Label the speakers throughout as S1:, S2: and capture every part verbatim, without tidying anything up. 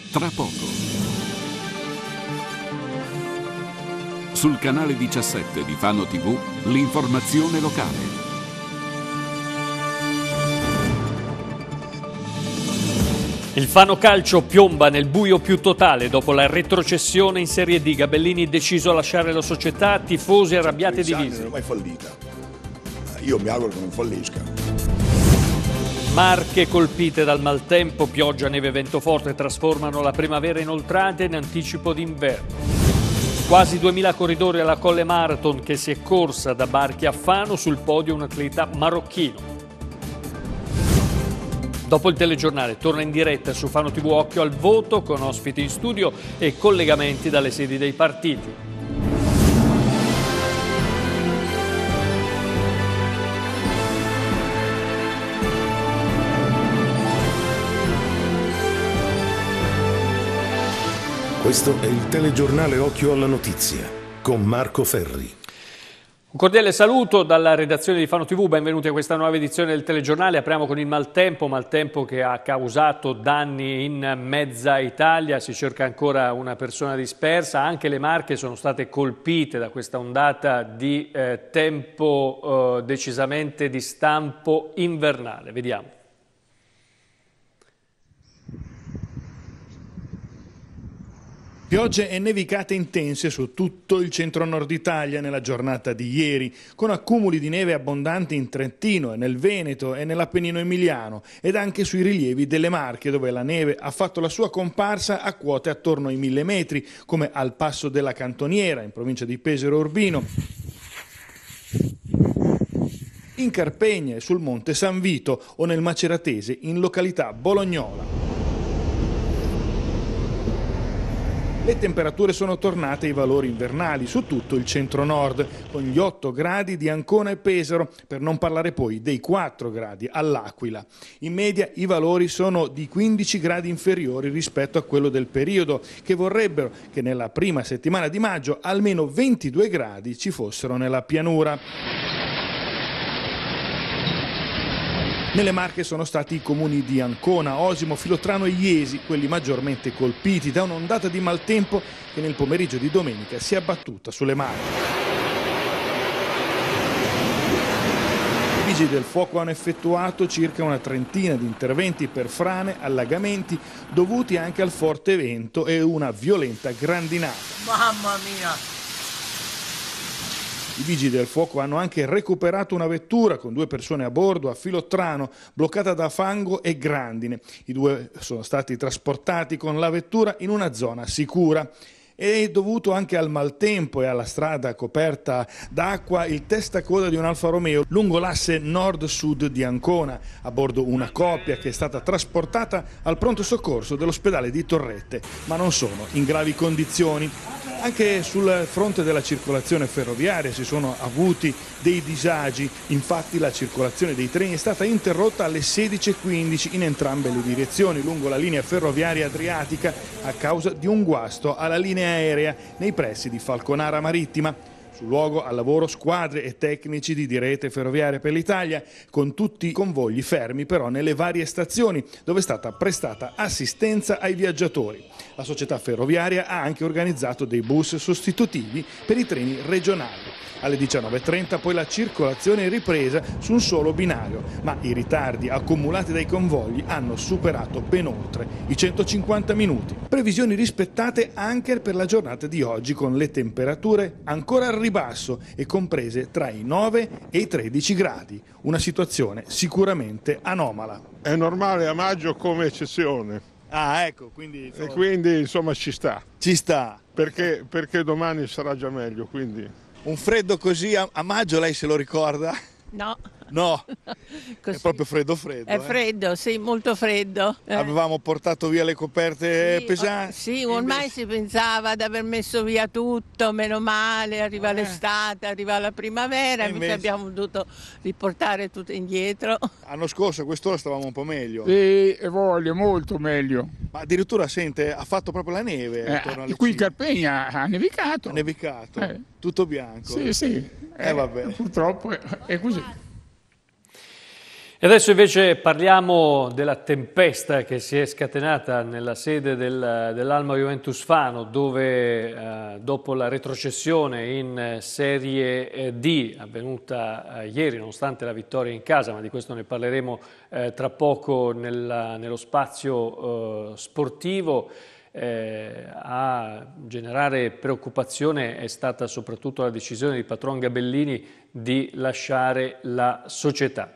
S1: tra poco. Sul canale diciassette di Fano tivù, l'informazione locale.
S2: Il Fano Calcio piomba nel buio più totale dopo la retrocessione in Serie D. Gabellini deciso a lasciare la società, tifosi arrabbiati e divisi.
S3: Non è mai fallita. Io mi auguro che non fallisca.
S2: Marche colpite dal maltempo, pioggia, neve e vento forte trasformano la primavera inoltrata in anticipo d'inverno. Quasi duemila corridori alla Colle Marathon che si è corsa da Barchi a Fano, sul podio un atleta marocchino. Dopo il telegiornale torna in diretta su Fano tivù Occhio al voto con ospiti in studio e collegamenti dalle sedi dei partiti.
S4: Questo è il telegiornale Occhio alla notizia con Marco Ferri.
S2: Un cordiale saluto dalla redazione di Fano tivù, benvenuti a questa nuova edizione del telegiornale. Apriamo con il maltempo, maltempo che ha causato danni in mezza Italia, si cerca ancora una persona dispersa, anche le Marche sono state colpite da questa ondata di eh, tempo eh, decisamente di stampo invernale. Vediamo.
S5: Piogge e nevicate intense su tutto il centro-nord Italia nella giornata di ieri, con accumuli di neve abbondanti in Trentino e nel Veneto e nell'Appennino emiliano, ed anche sui rilievi delle Marche, dove la neve ha fatto la sua comparsa a quote attorno ai mille metri, come al Passo della Cantoniera, in provincia di Pesaro Urbino, in Carpegna e sul Monte San Vito o nel Maceratese, in località Bolognola. Le temperature sono tornate ai valori invernali su tutto il centro-nord, con gli otto gradi di Ancona e Pesaro, per non parlare poi dei quattro gradi all'Aquila. In media i valori sono di quindici gradi inferiori rispetto a quello del periodo, che vorrebbero che nella prima settimana di maggio almeno ventidue gradi ci fossero nella pianura. Nelle Marche sono stati i comuni di Ancona, Osimo, Filotrano e Iesi quelli maggiormente colpiti da un'ondata di maltempo che nel pomeriggio di domenica si è abbattuta sulle Marche. I vigili del fuoco hanno effettuato circa una trentina di interventi per frane, allagamenti dovuti anche al forte vento e una violenta grandinata.
S6: Mamma mia!
S5: I vigili del fuoco hanno anche recuperato una vettura con due persone a bordo a Filotrano, bloccata da fango e grandine. I due sono stati trasportati con la vettura in una zona sicura. È dovuto anche al maltempo e alla strada coperta d'acqua il testacoda di un Alfa Romeo lungo l'asse nord-sud di Ancona, a bordo una coppia che è stata trasportata al pronto soccorso dell'ospedale di Torrette, ma non sono in gravi condizioni. Anche sul fronte della circolazione ferroviaria si sono avuti dei disagi, infatti la circolazione dei treni è stata interrotta alle sedici e quindici in entrambe le direzioni lungo la linea ferroviaria adriatica a causa di un guasto alla linea aerea nei pressi di Falconara Marittima. Sul luogo al lavoro squadre e tecnici di Rete Ferroviaria per l'Italia, con tutti i convogli fermi però nelle varie stazioni dove è stata prestata assistenza ai viaggiatori. La società ferroviaria ha anche organizzato dei bus sostitutivi per i treni regionali. Alle diciannove e trenta poi la circolazione è ripresa su un solo binario, ma i ritardi accumulati dai convogli hanno superato ben oltre i centocinquanta minuti. Previsioni rispettate anche per la giornata di oggi, con le temperature ancora al ribasso e comprese tra i nove e i tredici gradi. Una situazione sicuramente anomala.
S7: È normale a maggio come eccezione.
S5: Ah, ecco, quindi... Insomma...
S7: E quindi insomma ci sta.
S5: Ci sta.
S7: Perché, perché domani sarà già meglio, quindi...
S5: Un freddo così a, a maggio lei se lo ricorda?
S6: No.
S5: No,
S6: Così.
S5: È proprio freddo freddo.
S6: È
S5: eh?
S6: freddo, sì, molto freddo. Eh.
S5: Avevamo portato via le coperte
S6: sì,
S5: pesanti.
S6: Sì, ormai invece... si pensava di aver messo via tutto, meno male, arriva eh. l'estate, arriva la primavera, invece... invece abbiamo dovuto riportare tutto indietro.
S5: L'anno scorso a quest'ora stavamo un po' meglio.
S8: Sì, e voglio, molto meglio.
S5: Ma addirittura, sente, ha fatto proprio la neve.
S8: Eh, qui in Carpegna ha nevicato.
S5: Ha nevicato,
S8: eh.
S5: tutto bianco.
S8: Sì, sì.
S5: Eh, eh vabbè.
S8: Purtroppo è, è così.
S2: E adesso invece parliamo della tempesta che si è scatenata nella sede del, dell'Alma Juventus Fano, dove eh, dopo la retrocessione in Serie D avvenuta eh, ieri, nonostante la vittoria in casa, ma di questo ne parleremo eh, tra poco nella, nello spazio eh, sportivo, eh, a generare preoccupazione è stata soprattutto la decisione di patron Gabellini di lasciare la società.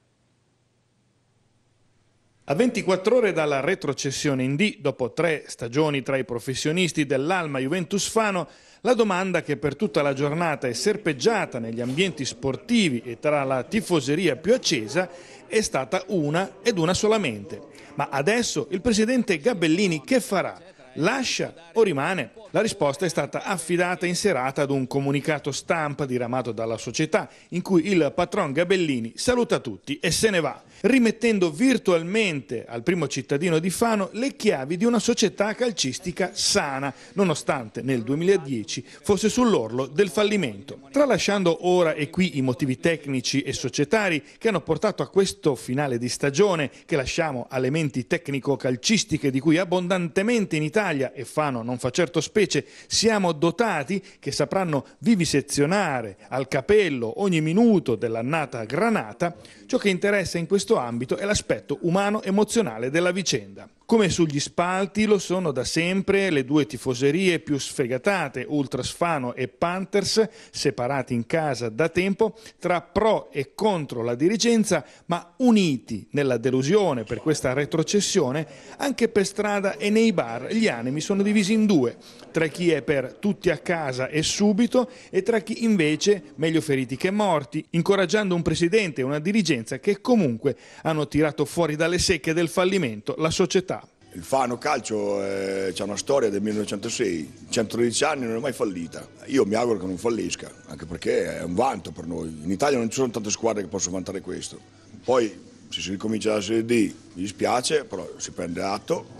S5: A ventiquattro ore dalla retrocessione in D, dopo tre stagioni tra i professionisti dell'Alma Juventus Fano, la domanda che per tutta la giornata è serpeggiata negli ambienti sportivi e tra la tifoseria più accesa è stata una ed una solamente. Ma adesso il presidente Gabellini che farà? Lascia o rimane? La risposta è stata affidata in serata ad un comunicato stampa diramato dalla società in cui il patron Gabellini saluta tutti e se ne va, rimettendo virtualmente al primo cittadino di Fano le chiavi di una società calcistica sana, nonostante nel duemiladieci fosse sull'orlo del fallimento. Tralasciando ora e qui i motivi tecnici e societari che hanno portato a questo finale di stagione, che lasciamo alle menti tecnico-calcistiche di cui abbondantemente in Italia, e Fano non fa certo specie, siamo dotati, che sapranno vivisezionare al capello ogni minuto dell'annata granata, ciò che interessa in questo ambito è l'aspetto umano-emozionale della vicenda. Come sugli spalti lo sono da sempre le due tifoserie più sfegatate, Ultras Fano e Panthers, separati in casa da tempo, tra pro e contro la dirigenza, ma uniti nella delusione per questa retrocessione. Anche per strada e nei bar gli animi sono divisi in due, tra chi è per tutti a casa e subito e tra chi invece meglio feriti che morti, incoraggiando un presidente e una dirigenza che comunque hanno tirato fuori dalle secche del fallimento la società.
S3: Il Fano Calcio eh, c'ha una storia del millenovecentosei, centododici anni, non è mai fallita. Io mi auguro che non fallisca, anche perché è un vanto per noi. In Italia non ci sono tante squadre che possono vantare questo. Poi se si ricomincia la Serie D mi dispiace, però si prende atto.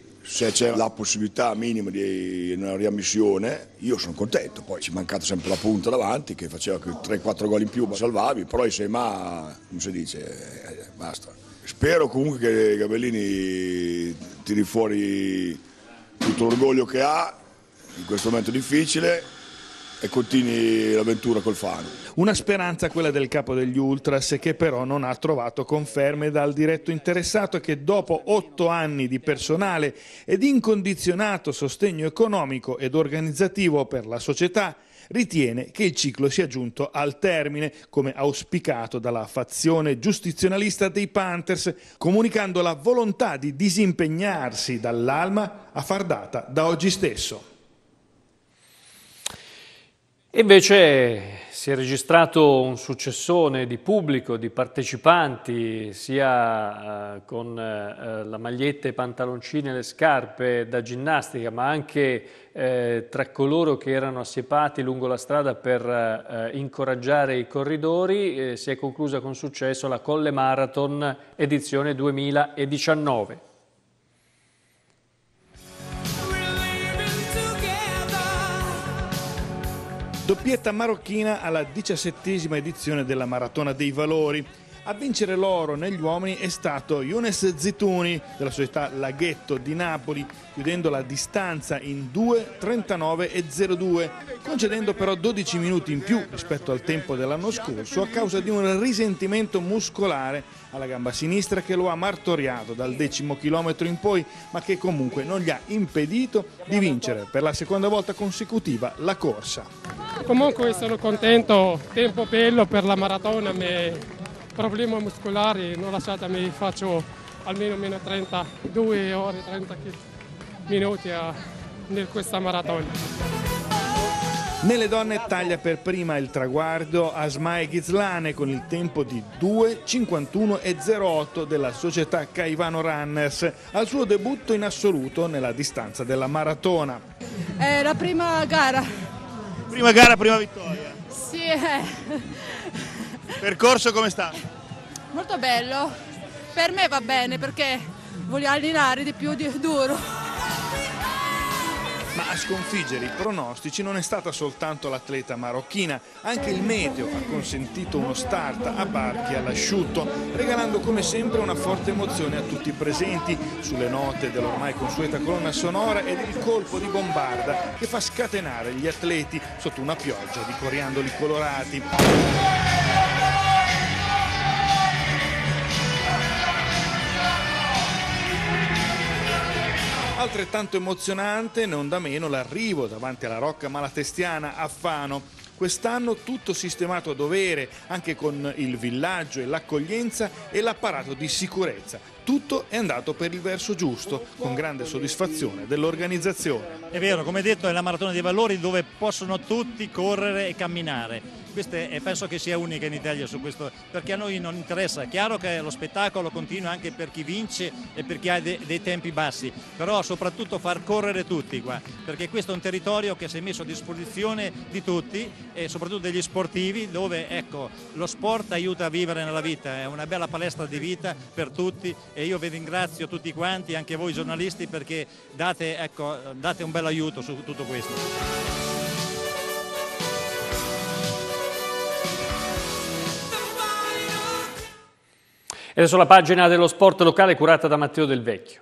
S3: Se c'è la possibilità minima di una riammissione, io sono contento. Poi ci è mancata sempre la punta davanti che faceva che tre quattro gol in più salvavi, però i sei ma, come si dice, eh, basta. Spero comunque che Gabellini tiri fuori tutto l'orgoglio che ha in questo momento difficile e continui l'avventura col Fano.
S5: Una speranza quella del capo degli Ultras, che però non ha trovato conferme dal diretto interessato e che dopo otto anni di personale ed incondizionato sostegno economico ed organizzativo per la società ritiene che il ciclo sia giunto al termine, come auspicato dalla fazione giustizionalista dei Panthers, comunicando la volontà di disimpegnarsi dall'Alma a far data da oggi stesso.
S2: Invece si è registrato un successone di pubblico, di partecipanti, sia eh, con eh, la maglietta, i pantaloncini e le scarpe da ginnastica, ma anche eh, tra coloro che erano assiepati lungo la strada per eh, incoraggiare i corridori. Eh, si è conclusa con successo la Colle Marathon edizione duemiladiciannove.
S5: Doppietta marocchina alla diciassettesima edizione della Maratona dei Valori. A vincere l'oro negli uomini è stato Younes Zitouni della società Laghetto di Napoli, chiudendo la distanza in due trentanove e zero due, concedendo però dodici minuti in più rispetto al tempo dell'anno scorso a causa di un risentimento muscolare alla gamba sinistra che lo ha martoriato dal decimo chilometro in poi, ma che comunque non gli ha impedito di vincere per la seconda volta consecutiva la corsa.
S9: Comunque sono contento, tempo bello per la maratona, ma problemi muscolari non lasciatemi, faccio almeno meno trentadue ore, trenta minuti a, in questa maratona.
S5: Nelle donne taglia per prima il traguardo Asmae Ghizlane con il tempo di due cinquantuno e zero otto della società Caivano Runners, al suo debutto in assoluto nella distanza della maratona.
S10: È la prima gara.
S11: Prima gara, prima vittoria.
S10: Sì. Eh.
S11: Percorso come sta?
S10: Molto bello. Per me va bene perché voglio allenare di più di duro.
S5: Ma a sconfiggere i pronostici non è stata soltanto l'atleta marocchina, anche il meteo ha consentito uno start a barchi all'asciutto, regalando come sempre una forte emozione a tutti i presenti, sulle note dell'ormai consueta colonna sonora ed il colpo di bombarda che fa scatenare gli atleti sotto una pioggia di coriandoli colorati. Altrettanto emozionante, non da meno, l'arrivo davanti alla Rocca Malatestiana a Fano. Quest'anno tutto sistemato a dovere, anche con il villaggio e l'accoglienza e l'apparato di sicurezza. Tutto è andato per il verso giusto, con grande soddisfazione dell'organizzazione.
S11: È vero, come detto, è la maratona dei valori dove possono tutti correre e camminare. Questa è, penso che sia unica in Italia su questo, perché a noi non interessa. È chiaro che lo spettacolo continua anche per chi vince e per chi ha de, dei tempi bassi, però soprattutto far correre tutti qua, perché questo è un territorio che si è messo a disposizione di tutti e soprattutto degli sportivi, dove ecco, lo sport aiuta a vivere nella vita, è una bella palestra di vita per tutti e io vi ringrazio tutti quanti, anche voi giornalisti, perché date, ecco, date un bel aiuto su tutto questo.
S2: E adesso la pagina dello sport locale curata da Matteo Del Vecchio.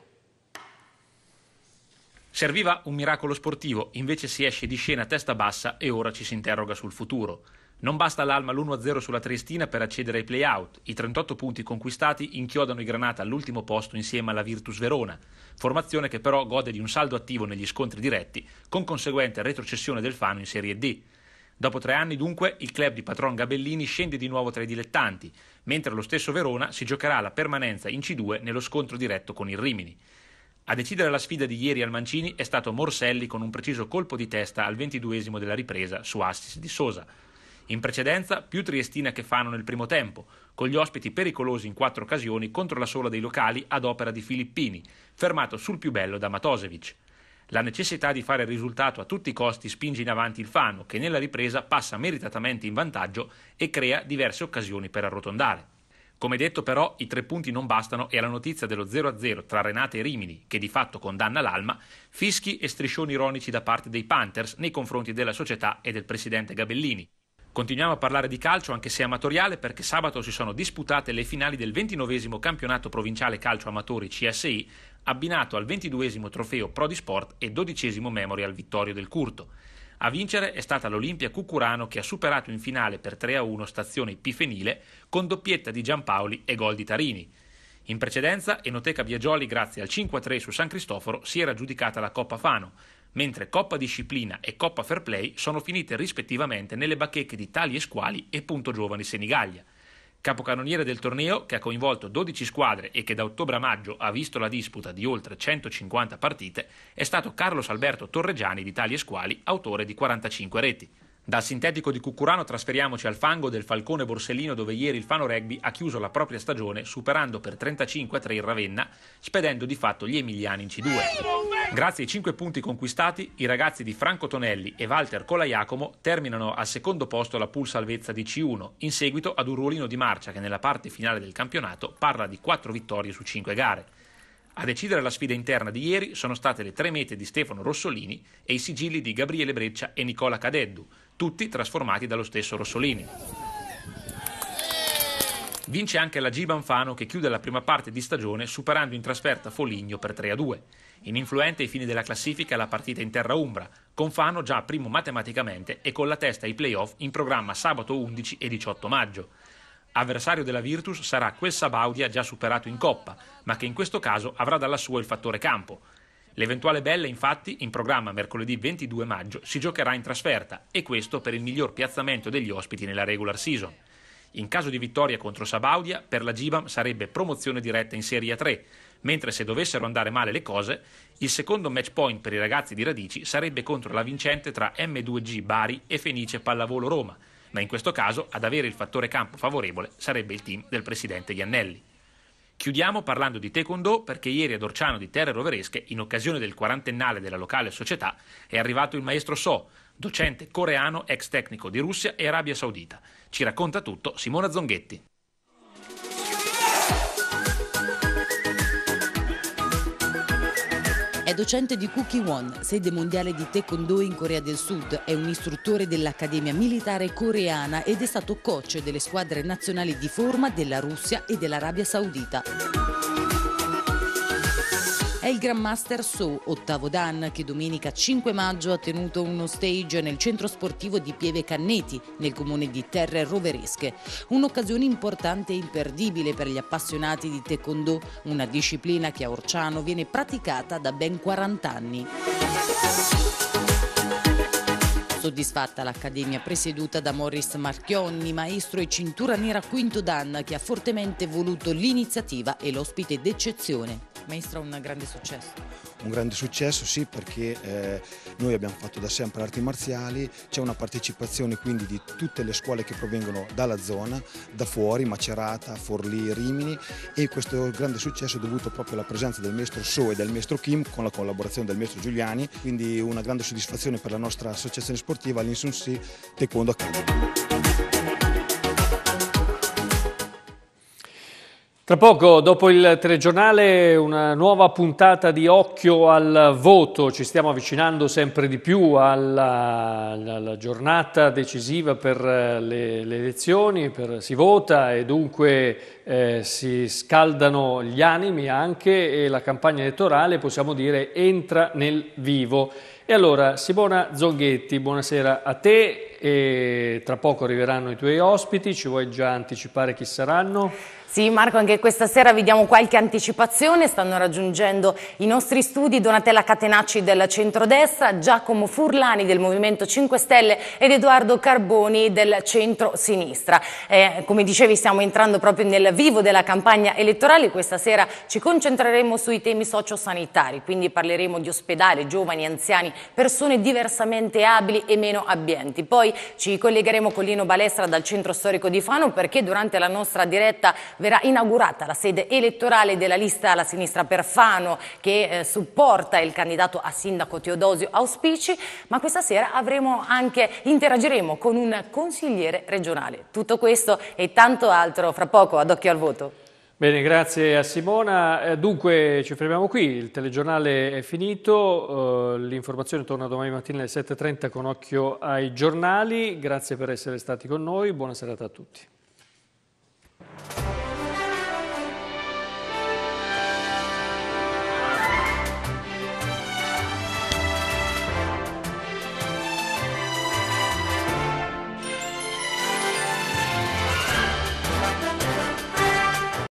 S12: Serviva un miracolo sportivo, invece si esce di scena a testa bassa e ora ci si interroga sul futuro. Non basta l'Alma l'uno a zero sulla Triestina per accedere ai play-out. I trentotto punti conquistati inchiodano i Granata all'ultimo posto insieme alla Virtus Verona, formazione che però gode di un saldo attivo negli scontri diretti, con conseguente retrocessione del Fano in Serie D. Dopo tre anni, dunque, il club di patron Gabellini scende di nuovo tra i dilettanti, mentre lo stesso Verona si giocherà la permanenza in C due nello scontro diretto con il Rimini. A decidere la sfida di ieri al Mancini è stato Morselli con un preciso colpo di testa al ventiduesimo della ripresa su assist di Sosa. In precedenza, più Triestina che Fano nel primo tempo, con gli ospiti pericolosi in quattro occasioni contro la sola dei locali ad opera di Filippini, fermato sul più bello da Matosevic. La necessità di fare il risultato a tutti i costi spinge in avanti il Fano, che nella ripresa passa meritatamente in vantaggio e crea diverse occasioni per arrotondare. Come detto però, i tre punti non bastano e alla notizia dello zero a zero tra Renate e Rimini, che di fatto condanna l'Alma, fischi e striscioni ironici da parte dei Panthers nei confronti della società e del presidente Gabellini. Continuiamo a parlare di calcio, anche se amatoriale, perché sabato si sono disputate le finali del ventinovesimo campionato provinciale calcio amatori C S I, abbinato al ventiduesimo trofeo Prodisport e dodicesimo Memorial Vittorio del Curto. A vincere è stata l'Olimpia Cucurano, che ha superato in finale per tre a uno Stazione Epifenile con doppietta di Giampaoli e gol di Tarini. In precedenza Enoteca Biagioli, grazie al cinque a tre su San Cristoforo, si era aggiudicata la Coppa Fano, mentre Coppa Disciplina e Coppa Fair Play sono finite rispettivamente nelle bacheche di Tali e Squali e Punto Giovani Senigallia. Capocannoniere del torneo, che ha coinvolto dodici squadre e che da ottobre a maggio ha visto la disputa di oltre centocinquanta partite, è stato Carlos Alberto Torreggiani di Tali e Squali, autore di quarantacinque reti. Dal sintetico di Cucurano trasferiamoci al fango del Falcone Borsellino, dove ieri il Fano Rugby ha chiuso la propria stagione superando per trentacinque a tre il Ravenna, spedendo di fatto gli emiliani in C due. Grazie ai cinque punti conquistati, i ragazzi di Franco Tonelli e Walter Colaiacomo terminano al secondo posto la pool salvezza di C uno, in seguito ad un ruolino di marcia che nella parte finale del campionato parla di quattro vittorie su cinque gare. A decidere la sfida interna di ieri sono state le tre mete di Stefano Rossolini e i sigilli di Gabriele Breccia e Nicola Cadeddu, tutti trasformati dallo stesso Rossolini. Vince anche la Giban Fano, che chiude la prima parte di stagione superando in trasferta Foligno per tre a due. Ininfluente ai fini della classifica è la partita in terra umbra, con Fano già primo matematicamente e con la testa ai play-off in programma sabato undici e diciotto maggio. Avversario della Virtus sarà quel Sabaudia già superato in Coppa, ma che in questo caso avrà dalla sua il fattore campo. L'eventuale Belle, infatti, in programma mercoledì ventidue maggio, si giocherà in trasferta, e questo per il miglior piazzamento degli ospiti nella regular season. In caso di vittoria contro Sabaudia, per la Gibam sarebbe promozione diretta in Serie A tre, mentre se dovessero andare male le cose, il secondo match point per i ragazzi di Radici sarebbe contro la vincente tra M due G Bari e Fenice Pallavolo Roma, ma in questo caso ad avere il fattore campo favorevole sarebbe il team del presidente Iannelli. Chiudiamo parlando di Taekwondo, perché ieri ad Orciano di Terre Roveresche, in occasione del quarantennale della locale società, è arrivato il maestro So, docente coreano ex tecnico di Russia e Arabia Saudita. Ci racconta tutto Simona Zonghetti.
S13: È docente di Kukkiwon, sede mondiale di Taekwondo in Corea del Sud, è un istruttore dell'Accademia Militare Coreana ed è stato coach delle squadre nazionali di forma della Russia e dell'Arabia Saudita. È il Grandmaster So, ottavo dan, che domenica cinque maggio ha tenuto uno stage nel centro sportivo di Pieve Canneti, nel comune di Terre Roveresche. Un'occasione importante e imperdibile per gli appassionati di Taekwondo, una disciplina che a Orciano viene praticata da ben quaranta anni. Soddisfatta l'Accademia presieduta da Morris Marchionni, maestro e cintura nera quinto dan, che ha fortemente voluto l'iniziativa e l'ospite d'eccezione. Maestro, un grande successo.
S14: Un grande successo, sì, perché eh, noi abbiamo fatto da sempre arti marziali, c'è una partecipazione quindi di tutte le scuole che provengono dalla zona, da fuori, Macerata, Forlì, Rimini, e questo grande successo è dovuto proprio alla presenza del maestro So e del maestro Kim con la collaborazione del maestro Giuliani, quindi una grande soddisfazione per la nostra associazione sportiva l'Insunsi Taekwondo Academy.
S2: Tra poco, dopo il telegiornale, una nuova puntata di Occhio al voto. Ci stiamo avvicinando sempre di più alla, alla giornata decisiva per le, le elezioni, per, si vota e dunque eh, si scaldano gli animi anche e la campagna elettorale, possiamo dire, entra nel vivo. E allora, Simona Zonghetti, buonasera a te, e tra poco arriveranno i tuoi ospiti, ci vuoi già anticipare chi saranno?
S15: Sì, Marco, anche questa sera vi diamo qualche anticipazione. Stanno raggiungendo i nostri studi Donatella Catenacci del centrodestra, Giacomo Furlani del Movimento cinque Stelle ed Edoardo Carboni del centro-sinistra. Eh, come dicevi, stiamo entrando proprio nel vivo della campagna elettorale. Questa sera ci concentreremo sui temi sociosanitari, quindi parleremo di ospedali, giovani, anziani, persone diversamente abili e meno abbienti. Poi ci collegheremo con Lino Balestra dal centro storico di Fano, perché durante la nostra diretta verrà inaugurata la sede elettorale della lista alla sinistra per Fano, che eh, supporta il candidato a sindaco Teodosio Auspici, ma questa sera avremo anche, interagiremo con un consigliere regionale. Tutto questo e tanto altro fra poco ad Occhio al Voto.
S2: Bene, grazie a Simona. Eh, dunque ci fermiamo qui, il telegiornale è finito, uh, l'informazione torna domani mattina alle sette e trenta con Occhio ai giornali. Grazie per essere stati con noi, buona serata a tutti.